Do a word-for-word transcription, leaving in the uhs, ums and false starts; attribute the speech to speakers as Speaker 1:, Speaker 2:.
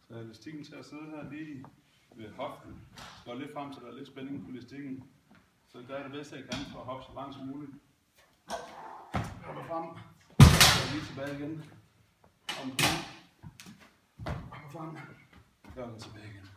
Speaker 1: Så elastikken til at sidde her lige ved hoften. Går lidt frem, så der er lidt spænding på elastikken. Så gør det bedste, jeg kan for at hoppe så langt som muligt. Hopper frem. Og lige tilbage igen. Om på. Hopper frem. Gør den tilbage igen.